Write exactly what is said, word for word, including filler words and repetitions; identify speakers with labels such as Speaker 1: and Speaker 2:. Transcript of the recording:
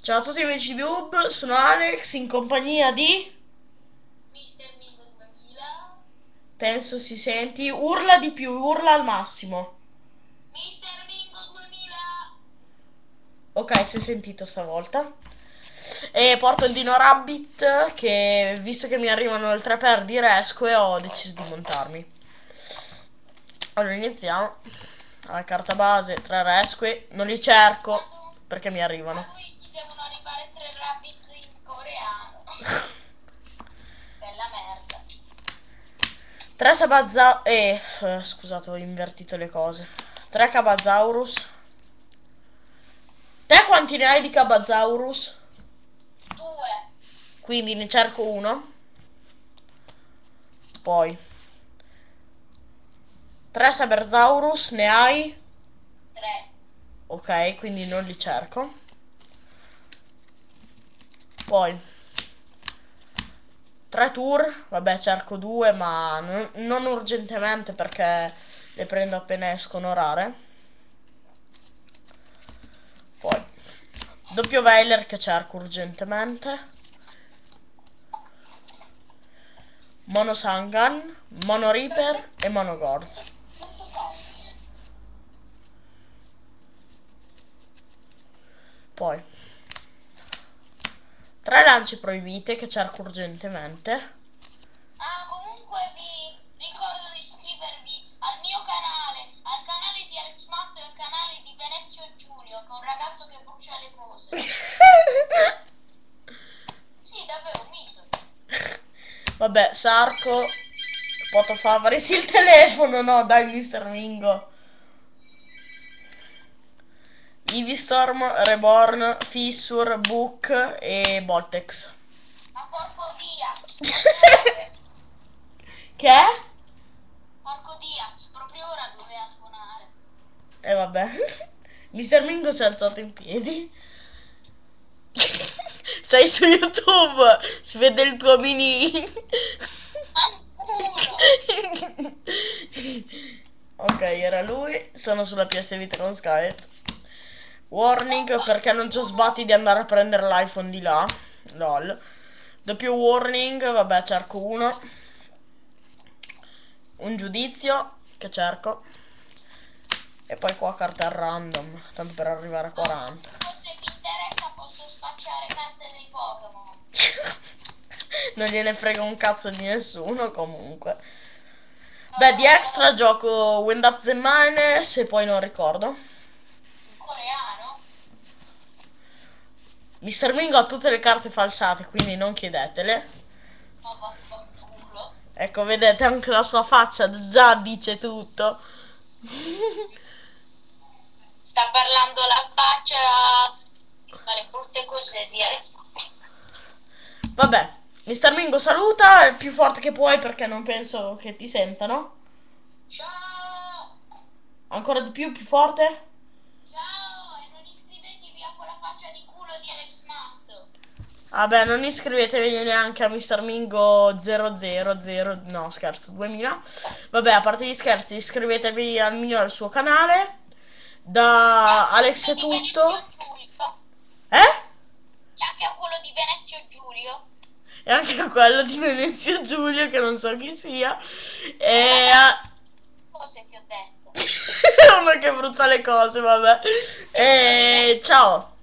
Speaker 1: Ciao a tutti amici di YouTube, sono Alex in compagnia di...
Speaker 2: mister Mingo duemila.
Speaker 1: Penso si senti, urla di più, urla al massimo.
Speaker 2: mister Mingo duemila.
Speaker 1: Ok, si è sentito stavolta. E porto il Dino Rabbit che, visto che mi arrivano il tre per di Resque, ho deciso di montarmi. Allora iniziamo. La carta base, tre Resque, non li cerco
Speaker 2: A lui,
Speaker 1: perché mi
Speaker 2: a
Speaker 1: arrivano.
Speaker 2: lui gli devono arrivare tre rabbit in coreano. Bella merda.
Speaker 1: tre Sabazza... Eh, eh, scusate, ho invertito le cose. tre Cabazaurus. Te quanti ne hai di Cabazaurus?
Speaker 2: Due.
Speaker 1: Quindi ne cerco uno. Poi tre Saberzaurus ne hai?
Speaker 2: Tre.
Speaker 1: Ok, quindi non li cerco. Poi tre Tour, vabbè cerco due ma non, non urgentemente perché le prendo appena escono rare. Poi doppio Veiler che cerco urgentemente. Mono Sangan, Mono Reaper e Mono Gorz. Poi tre Lance Proibite che cerco urgentemente.
Speaker 2: Ah, comunque vi ricordo di iscrivervi al mio canale, al canale di Alex Matto e al canale di Venezio Giulio, che è un ragazzo che brucia le cose. Sì, davvero, un mito.
Speaker 1: Vabbè, Sarco, Poto Favaris il telefono, no, dai, mister Mingo. Eevee-Storm, Reborn, Fissure, Book e Voltex.
Speaker 2: Ma porco Diaz, proprio ora doveva,
Speaker 1: Che è?
Speaker 2: porco Diaz, proprio ora doveva suonare.
Speaker 1: E eh, vabbè. mister Mingo si è alzato in piedi. Sei su YouTube, si vede il tuo mini...
Speaker 2: Fanculo!
Speaker 1: Ok, era lui. Sono sulla P S Vita con Skype. Warning perché non c'ho sbatti di andare a prendere l'iPhone di là. Lol. Doppio warning, vabbè, cerco uno. Un giudizio che cerco. E poi qua carta random, tanto per arrivare a quaranta.
Speaker 2: Se vi interessa posso spacciare carte dei Pokémon.
Speaker 1: Non gliene frega un cazzo di nessuno comunque. Beh, di extra gioco Wind Up the Mines e poi non ricordo.
Speaker 2: In coreano?
Speaker 1: mister Mingo ha tutte le carte falsate, quindi non chiedetele.
Speaker 2: Ma vaffanculo.
Speaker 1: Ecco, vedete anche la sua faccia già dice tutto.
Speaker 2: Sta parlando la faccia. Fa le brutte cose di Alex.
Speaker 1: Vabbè, mister Mingo saluta il più forte che puoi perché non penso che ti sentano.
Speaker 2: Ciao!
Speaker 1: Ancora di più, più forte?
Speaker 2: Ciao! E non iscrivetevi a quella faccia di culo di Alex Matto.
Speaker 1: Vabbè, non iscrivetevi neanche a mister Mingo zero zero zero, no scherzo, duemila. Vabbè, a parte gli scherzi, iscrivetevi al mio e al suo canale. Da Alex è
Speaker 2: Di
Speaker 1: tutto.
Speaker 2: Venezio Giulio.
Speaker 1: Eh?
Speaker 2: E anche a quello di Venezio Giulio.
Speaker 1: E anche a quello di Venezia Giulio, che non so chi sia. E
Speaker 2: Eh,
Speaker 1: a...
Speaker 2: Cosa ti ho detto?
Speaker 1: uno che brucia le cose, vabbè. E ciao.